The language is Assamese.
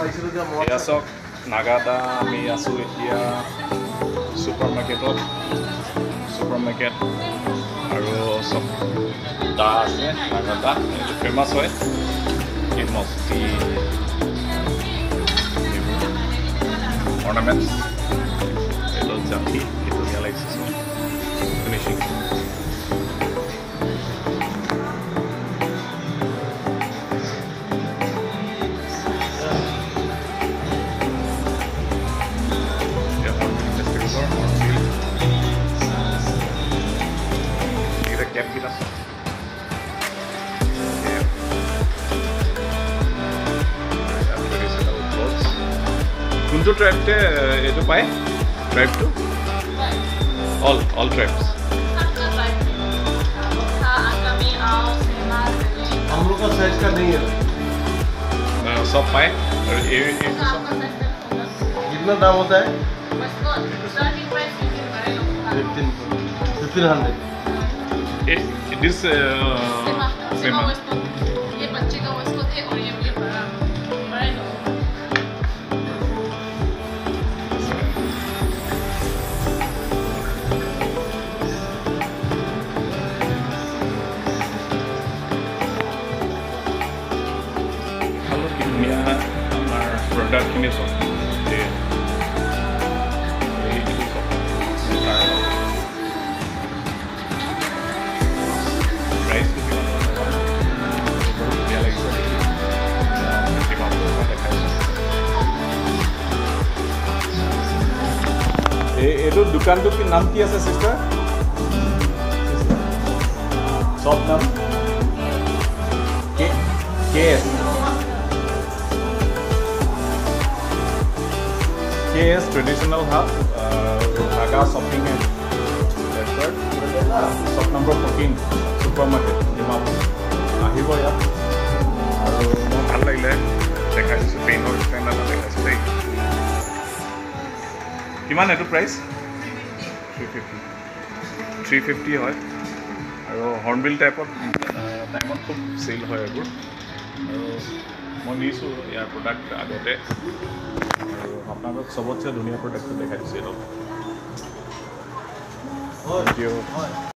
এয়া চাওক নাগা দা আমি আছোঁ এতিয়া ছুপাৰ মাৰ্কেট আৰু চব দা আছে নাগা দা এইটো ফেমাছ হয় এই মস্তি অৰ্নামেণ্টছ এইটো জাতি এইটো ধুনীয়া লাগিছে চব finishing Cap kita. Kuntu tribe te itu pai? Tribe tu? All tribes. हम लोग का साइज का नहीं है सब पाए और ये कितना दाम होता है 1500 It is same. ये बच्चे का वॉइस थे और ये बड़ा लोग Kalau dunia amar produk ini so এইটো দোকানটো কি নাম কি আছে সিস্টার সব নাম KS Traditional Hub Naga Shopping and Shop number 14 Supermarket Dimapur আহিব ইয়াত আৰু মই ভাল লাগিলে দেখাইছোঁ পেইনৰ ষ্টেণ্ডাৰ দেখাইছোঁ দেই কিমান এইটো প্ৰাইচ 350 হয় আৰু হৰ্ণবিল টাইপত টাইমত খুব চেল হয় এইবোৰ আৰু মই নিছোঁ ইয়াৰ প্ৰডাক্ট আগতে আৰু আপোনালোকক চবতছে ধুনীয়া প্ৰডাক্টটো দেখাই দিছোঁ এইটো